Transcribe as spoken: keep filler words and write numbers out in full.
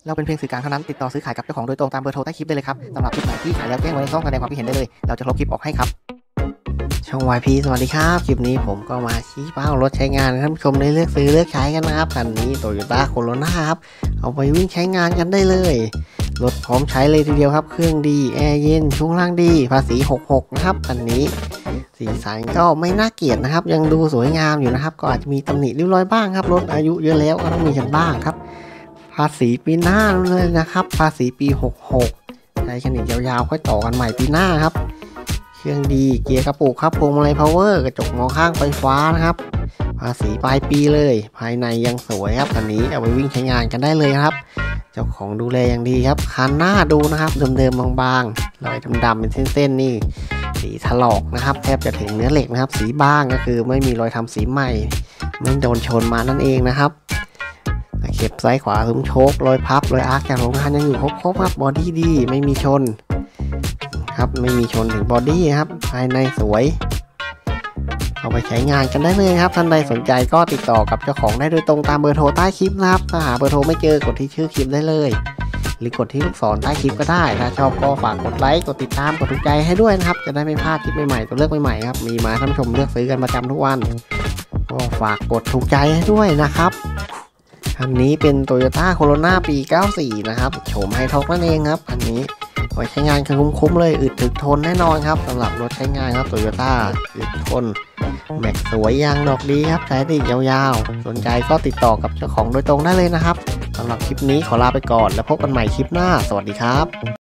เราเป็นเพียงสื่อกลางเท่านั้นติดต่อซื้อขายกับเจ้าของโดยตรงตามเบอร์โทรใต้คลิปได้เลยครับสำหรับคลิปไหนที่ขายแล้วแจ้งไว้ในช่องแสดงความคิดเห็นได้เลยเราจะลบคลิปออกให้ครับช่อง วาย พี สวัสดีครับคลิปนี้ผมก็มาชี้เป้ารถใช้งานท่านผู้ชมได้เลือกซื้อเลือกใช้กันนะครับคันนี้ Toyota Corolla ครับเอาไปวิ่งใช้งานกันได้เลยรถพร้อมใช้เลยทีเดียวครับเครื่องดีแอร์เย็นช่วงล่างดีภาษีหกสิบหกนะครับคันนี้สีสันก็ไม่น่าเกลียดนะครับยังดูสวยงามอยู่นะครับก็อาจจะมีตำหนิริ้วรอยบ้างครับรถอายุเยอะแล้วก็ต้องมีกันบ้างครับภาษีปีหน้าเลยนะครับภาษีปีหกสิบหกใช้กันอีกยาวๆค่อยต่อกันใหม่ปีหน้าครับเครื่องดีเกียร์กระปุกครับพวงมาลัยพาวเวอร์กระจกมองข้างไฟฟ้านะครับภาษีปลายปีเลยภายในยังสวยครับคันนี้เอาไปวิ่งใช้งานกันได้เลยครับเจ้าของดูแลอย่างดีครับคันหน้าดูนะครับเดิมๆบางๆรอยดำๆเป็นเส้นๆนี่สีถลอกนะครับแทบจะถึงเนื้อเหล็กนะครับสีบ้างก็คือไม่มีรอยทำสีใหม่ไม่โดนชนมานั่นเองนะครับเข็บซ้ายขวาซุ้มโชครอยพับรอยอาร์คจากโรงงานยังอยู่ครบครับบอดี้ดีไม่มีชนครับไม่มีชนถึงบอดี้ครับภายในสวยเอาไปใช้งานกันได้เลยครับท่านใดสนใจก็ติดต่อกับเจ้าของได้โดยตรงตามเบอร์โทรใต้คลิปนะครับถ้าหาเบอร์โทรไม่เจอกดที่ชื่อคลิปได้เลยหรือกดที่ลูกศรใต้คลิปก็ได้ถ้าชอบก็ฝากกดไลค์กดติดตามกดถูกใจให้ด้วยนะครับจะได้ไม่พลาดคลิปใหม่ๆตัวเลือกใหม่ๆครับมีมาท่านผู้ชมเลือกซื้อกันประจำทุกวันก็ฝากกดถูกใจให้ด้วยนะครับคันนี้เป็น Toyota Corolla ปี เก้าสี่ นะครับโฉมไฮท็อกนั่นเองครับคันนี้ไว้ใช้งานกันคุ้มๆเลยอึดถึกทนแน่นอนครับสำหรับรถใช้งานครับ Toyota อึดทนแม็กสวยยางดอกดีครับใช้ได้ยาวๆสนใจก็ติดต่อกับเจ้าของโดยตรงได้เลยนะครับสำหรับคลิปนี้ขอลาไปก่อนแล้วพบกันใหม่คลิปหน้าสวัสดีครับ